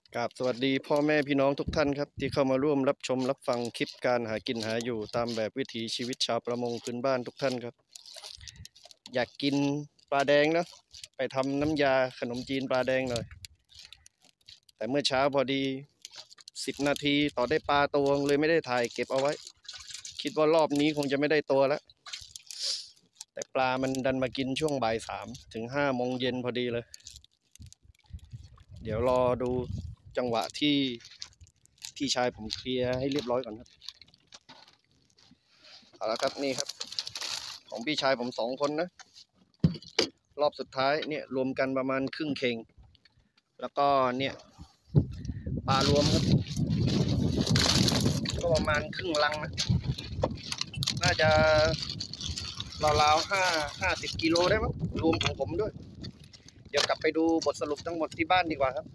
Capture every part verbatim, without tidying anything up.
กราบสวัสดีพ่อแม่พี่น้องทุกท่านครับที่เข้ามาร่วมรับชมรับฟังคลิปการหากินหาอยู่ตามแบบวิถีชีวิตชาวประมงพื้นบ้านทุกท่านครับอยากกินปลาแดงนะไปทำน้ำยาขนมจีนปลาแดงหน่อยแต่เมื่อเช้าพอดีสิบนาทีต่อได้ปลาตัวเลยไม่ได้ถ่ายเก็บเอาไว้คิดว่ารอบนี้คงจะไม่ได้ตัวแล้วแต่ปลามันดันมากินช่วงบ่ายสามถึงห้าโมงเย็นพอดีเลยเดี๋ยวรอดูจังหวะที่พี่ชายผมเคลียร์ให้เรียบร้อยก่อนครับเอาละครับนี่ครับของพี่ชายผมสองคนนะรอบสุดท้ายเนี่ยรวมกันประมาณครึ่งเข่งแล้วก็เนี่ยปลารวมครับก็ประมาณครึ่งลังนะน่าจะราวๆห้าห้าสิบกิโลได้มั้งรวมของผมด้วยเดี๋ยวกลับไปดูบทสรุปทั้งหมดที่บ้านดีกว่าครับ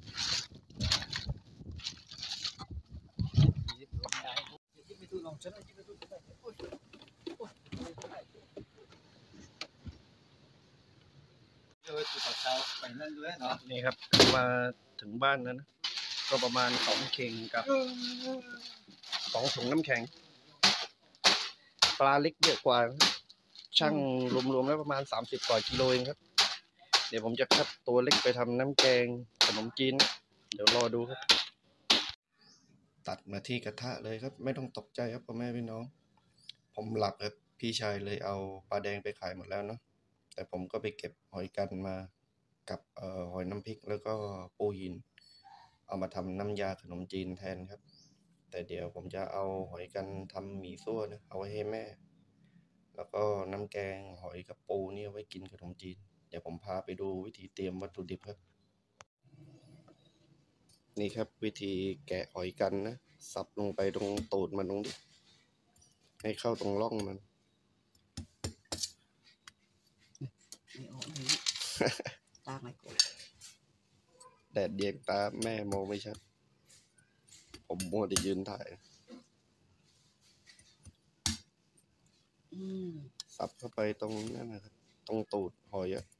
นี่ครับมาถึงบ้านแล้วนะก็ประมาณสองเข่งกับสองถุงน้ำแข็งปลาเล็กเยอะกว่าช่างรวมๆแล้วประมาณสามสิบกว่ากิโลเองครับเดี๋ยวผมจะคัดตัวเล็กไปทำน้ำแกงขนมจีนเดี๋ยวรอดูครับตัดมาที่กระทะเลยครับไม่ต้องตกใจครับพ่อแม่พี่น้องผมหลับครับพี่ชายเลยเอาปลาแดงไปขายหมดแล้วเนาะแต่ผมก็ไปเก็บหอยกันมากับเอ่อหอยน้ำพริกแล้วก็ปูหินเอามาทำน้ำยาขนมจีนแทนครับแต่เดี๋ยวผมจะเอาหอยกันทำหมี่ซั่วนะเอาไว้ให้แม่แล้วก็น้ำแกงหอยกับปูนี่เอาไว้กินขนมจีนเดี๋ยวผมพาไปดูวิธีเตรียมวัตถุดิบครับนี่ครับวิธีแกะหอยกันนะสับลงไปตรงตูดมันตรงนี้ให้เข้าตรงร่องมันตาไม่กดแดดเดียงตาแม่มองไม่ชัดผมมัวแต่ยืนถ่ายสับเข้าไปตรงนั่นนะครับตรงตูดหอยอะ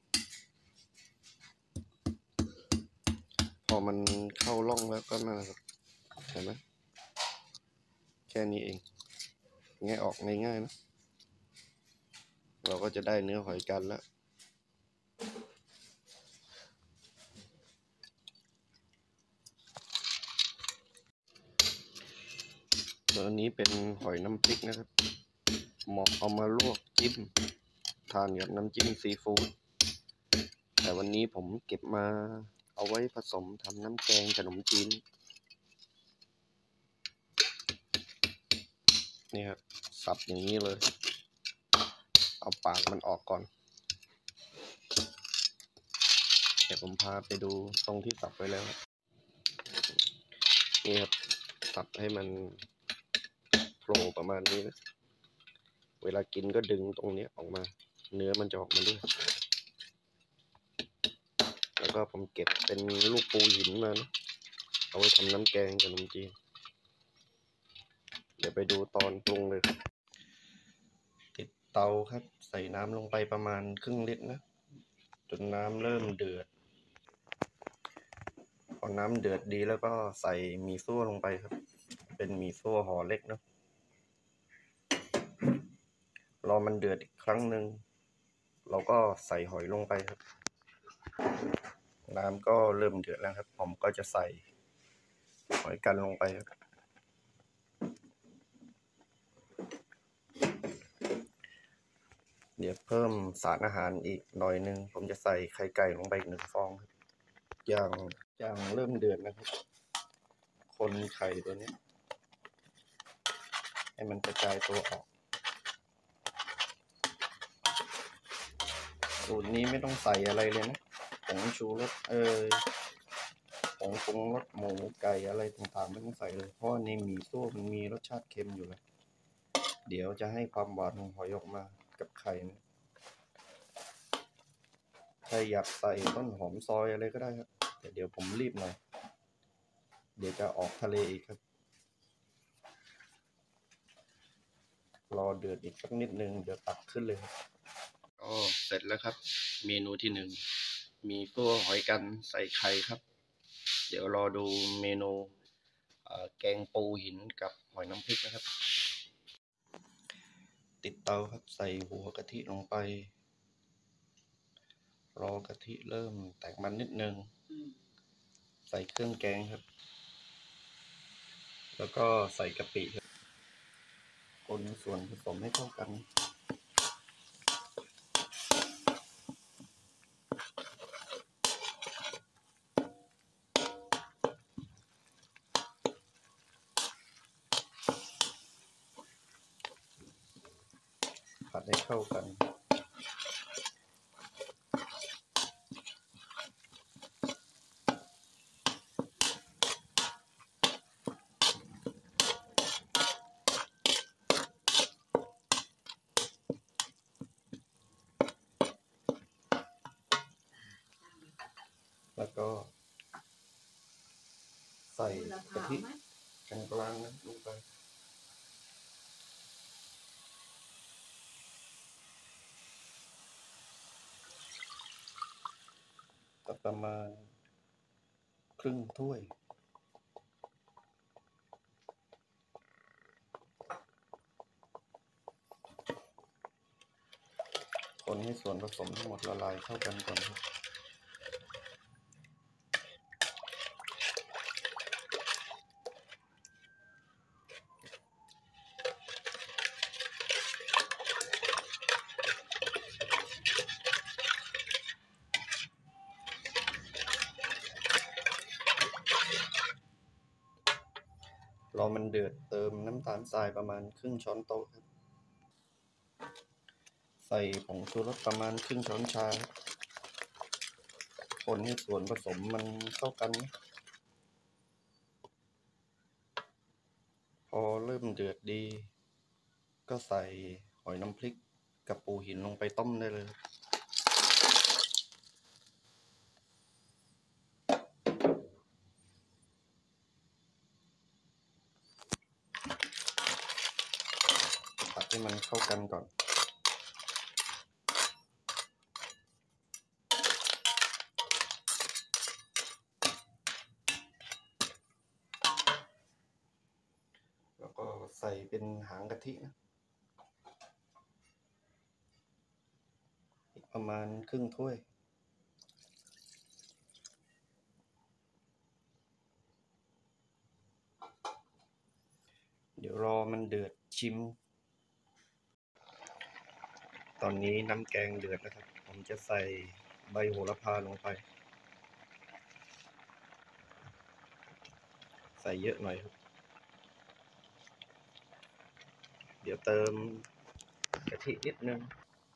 พอมันเข้าร่องแล้วก็นั่นนะครับเห็นไหมแค่นี้เองแงะออกง่ายๆนะเราก็จะได้เนื้อหอยกันแล้วส่วนอันนี้เป็นหอยน้ำพริกนะครับเหมาะเอามาลวกจิ้มทานกับน้ำจิ้มซีฟู้ดแต่วันนี้ผมเก็บมาเอาไว้ผสมทำน้ำแกงขนมจีนนี่ครับสับอย่างนี้เลยเอาปากมันออกก่อนเดี๋ยวผมพาไปดูตรงที่สับไว้แล้วนี่ครับสับให้มันโผล่ประมาณนี้นะเวลากินก็ดึงตรงนี้ออกมาเนื้อมันจะออกมาด้วยแล้วก็ผมเก็บเป็นลูกปูหินมานะเอาไว้ทำน้ำแกงขนมจีนเดี๋ยวไปดูตอนปรุงเลยติดเตาครับใส่น้ำลงไปประมาณครึ่งลิตรนะจนน้ำเริ่มเดือดพอน้ำเดือดดีแล้วก็ใส่หมี่ซั่วลงไปครับเป็นหมี่ซั่วห่อเล็กนะรอมันเดือดอีกครั้งหนึ่งเราก็ใส่หอยลงไปครับน้ำก็เริ่มเดือดแล้วครับผมก็จะใส่หอยกันลงไปครับเดี๋ยวเพิ่มสารอาหารอีกหน่อยนึงผมจะใส่ไข่ไก่ลงไปอีกหนึ่งฟองครับอย่างอย่างเริ่มเดือดนะครับคนไข่ตัวนี้ให้มันกระจายตัวออกสูตรนี้ไม่ต้องใส่อะไรเลยนะผงชูรสเอ่ยผงปรุงรสหมูไก่อะไรต่างๆไม่ต้องใส่เลยเพราะในหมี่ซั่วมันมีรสชาติเค็มอยู่แล้วเดี๋ยวจะให้ความหวานของหอยออกมากับไข่นะถ้าอยากใส่ต้นหอมซอยอะไรก็ได้ครับแต่เดี๋ยวผมรีบหน่อยเดี๋ยวจะออกทะเลอีกครับรอเดือดอีกสักนิดนึงเดี๋ยวตักขึ้นเลยครับก็เสร็จแล้วครับเมนูที่หนึ่งมีตัวหอยกันใส่ไข่ครับดี๋ยวรอดูเมนูแกงปูหินกับหอยน้ำพริกนะครับ ติดเตาครับใส่หัวกะทิลงไปรอกะทิเริ่มแตกมันนิดนึงใส่เครื่องแกงครับแล้วก็ใส่กะปิครับคนส่วนผสมให้เข้ากันผัดให้เข้ากันแล้วก็ใส่กะทิกลางๆนะลงไปก็ประมาณครึ่งถ้วยคนให้ส่วนผสมทั้งหมดละลายเข้ากันก่อนครับรอมันเดือดเติมน้ำตาลทรายประมาณครึ่งช้อนโต๊ะครับใส่ผงชูรสประมาณครึ่งช้อนชาคนให้ส่วนผสมมันเข้ากันพอเริ่มเดือดดีก็ใส่หอยน้ำพริกกับปูหินลงไปต้มได้เลยผัดให้มันเข้ากันก่อนแล้วก็ใส่เป็นหางกะทินะอีกประมาณครึ่งถ้วยเดี๋ยวรอมันเดือดชิมตอนนี้น้ำแกงเดือดแล้วครับผมจะใส่ใบโหระพาลงไปใส่เยอะหน่อยครับเดี๋ยวเติมกะทินิดนึง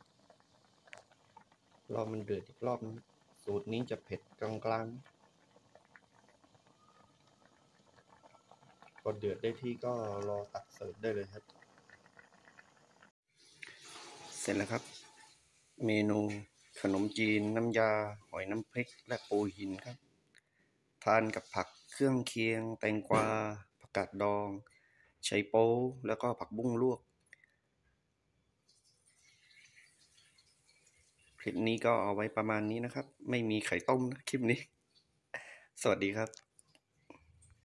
รอมันเดือดอีกรอบนึงสูตรนี้จะเผ็ดกลางๆพอเดือดได้ที่ก็รอตักเสิร์ฟได้เลยครับเสร็จแล้วครับเมนูขนมจีนน้ำยาหอยน้ำพริกและปูหินครับทานกับผักเครื่องเคียงแตงกวาผักกาดดองไชโป๊แล้วก็ผักบุ้งลวกคลิปนี้ก็เอาไว้ประมาณนี้นะครับไม่มีไข่ต้มนะคลิปนี้สวัสดีครับ